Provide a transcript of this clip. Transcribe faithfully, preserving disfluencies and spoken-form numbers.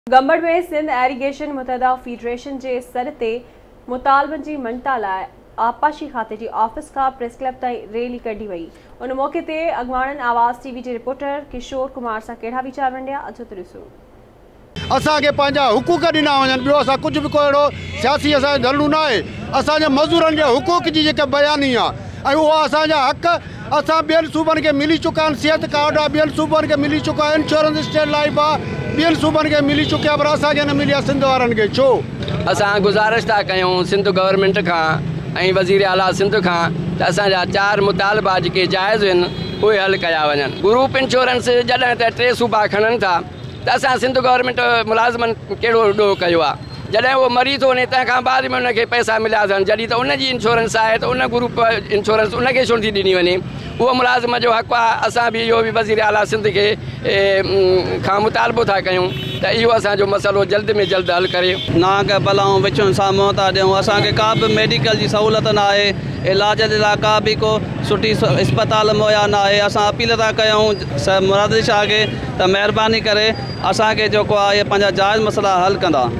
गंबड़ में सिंध एरीगेशन मुतहदा फेडरेशन के सर ते मुतालबन की मञता लाइ आबपाशी खाते की ऑफिस का प्रेस क्लब ताईं रैली कढी वई। उन मौके ते अगवाणन आवाज़ टीवी के रिपोर्टर किशोर कुमार सां कहिड़ा वीचार वंडिया अचो त ॾिसो। असांखे पंहिंजा हुकूक ॾिना वञनि, ॿियो असां कुझु बि को अहिड़ो सियासी असांजो धरनो न आहे। असांजे मज़दूरनि जे हुकूक जी जेका बयानी आहे ऐं उहा असांजा हक़ असां ॿियनि सूबनि खे मिली चुका आहिनि। सिहत कार्ड आहे ॿियनि सूबनि खे मिली चुका आहे, इंश्योरेंस स्टेट लाइफ आहे ॿियनि सूबनि खे मिली चुकिया, पर असांखे न मिली आहे सिंध वारनि खे। छो असां गुज़ारिश था कयूं सिंध गवर्नमेंट खां ऐं वज़ीर आला सिंध खां त असांजा चारि मुतालबा जेके जाइज़ आहिनि उहे हल कया वञनि। ग्रुप इंश्योरेंस जॾहिं त टे सूबा खणनि था त असां सिंध गवर्नमेंट मुलाज़िमनि कहिड़ो ॾोह कयो आहे। जॾहिं उहो मरी थो वञे तंहिंखां बाद में उनखे पैसा मिलिया अथनि, जॾहिं त उनजी इंश्योरेंस आहे त उन ग्रुप इंश्योरेंस उनखे छो थी ॾिनी वञे। उहो मुलाज़िम जो हक़ आहे। असां बि इहो बि वज़ीर आला सिंध खे खां मुतालबो था कयूं त इहो असांजो मसइलो जल्द में जल्द हल करे। नांग बलाऊं विचुनि सां मुंहुं था ॾियूं, असांखे का बि मेडिकल जी सहूलियत न आहे, इलाज जे लाइ का बि को सुठी अस्पताल मुहैया न आहे। असां अपील था कयूं मुराद शाह खे त महिरबानी करे असांखे जेको आहे इहे पंहिंजा जाइज़ मसइला हल कंदा।